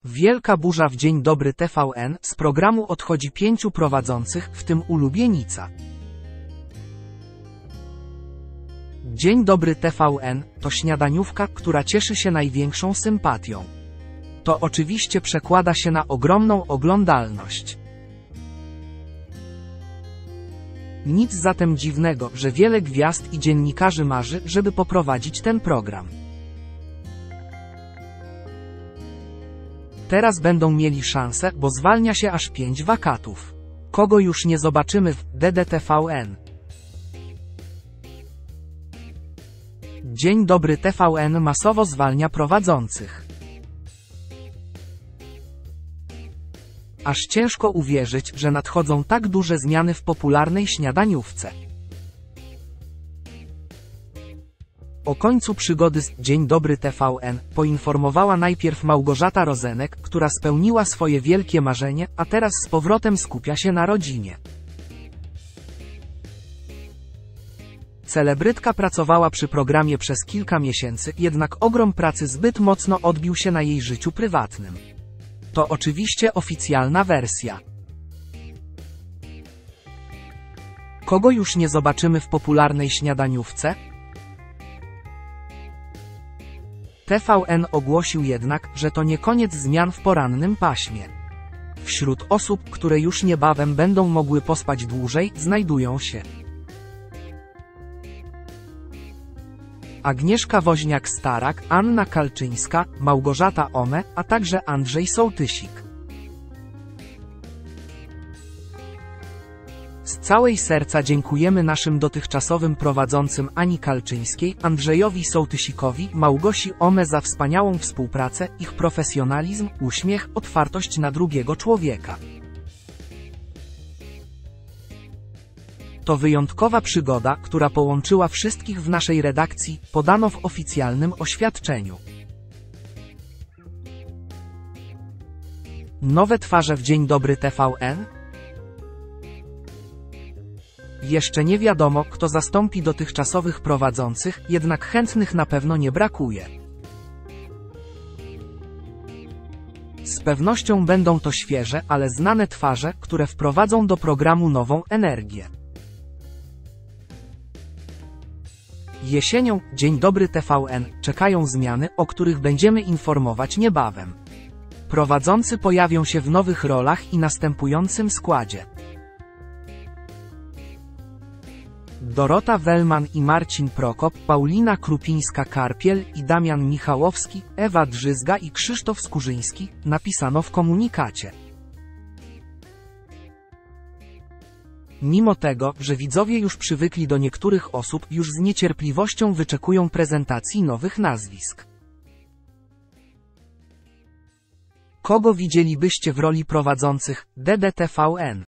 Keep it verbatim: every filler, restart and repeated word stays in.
Wielka burza w Dzień Dobry T V N, z programu odchodzi pięciu prowadzących, w tym ulubienica. Dzień Dobry T V N to śniadaniówka, która cieszy się największą sympatią. To oczywiście przekłada się na ogromną oglądalność. Nic zatem dziwnego, że wiele gwiazd i dziennikarzy marzy, żeby poprowadzić ten program. Teraz będą mieli szansę, bo zwalnia się aż pięć wakatów. Kogo już nie zobaczymy w D D T V N? Dzień Dobry T V N masowo zwalnia prowadzących. Aż ciężko uwierzyć, że nadchodzą tak duże zmiany w popularnej śniadaniówce. O końcu przygody z Dzień Dobry T V N poinformowała najpierw Małgorzata Rozenek, która spełniła swoje wielkie marzenie, a teraz z powrotem skupia się na rodzinie. Celebrytka pracowała przy programie przez kilka miesięcy, jednak ogrom pracy zbyt mocno odbił się na jej życiu prywatnym. To oczywiście oficjalna wersja. Kogo już nie zobaczymy w popularnej śniadaniówce? T V N ogłosił jednak, że to nie koniec zmian w porannym paśmie. Wśród osób, które już niebawem będą mogły pospać dłużej, znajdują się Agnieszka Woźniak-Starak, Anna Kalczyńska, Małgorzata Ome, a także Andrzej Sołtysik. Z całej serca dziękujemy naszym dotychczasowym prowadzącym Ani Kalczyńskiej, Andrzejowi Sołtysikowi, Małgosi Ome za wspaniałą współpracę, ich profesjonalizm, uśmiech, otwartość na drugiego człowieka. To wyjątkowa przygoda, która połączyła wszystkich w naszej redakcji, podano w oficjalnym oświadczeniu. Nowe twarze w Dzień Dobry T V N? Jeszcze nie wiadomo, kto zastąpi dotychczasowych prowadzących, jednak chętnych na pewno nie brakuje. Z pewnością będą to świeże, ale znane twarze, które wprowadzą do programu nową energię. Jesienią, Dzień Dobry T V N, czekają zmiany, o których będziemy informować niebawem. Prowadzący pojawią się w nowych rolach i następującym składzie: Dorota Wellman i Marcin Prokop, Paulina Krupińska-Karpiel i Damian Michałowski, Ewa Drzyzga i Krzysztof Skurzyński, napisano w komunikacie. Mimo tego, że widzowie już przywykli do niektórych osób, już z niecierpliwością wyczekują prezentacji nowych nazwisk. Kogo widzielibyście w roli prowadzących D D T V N?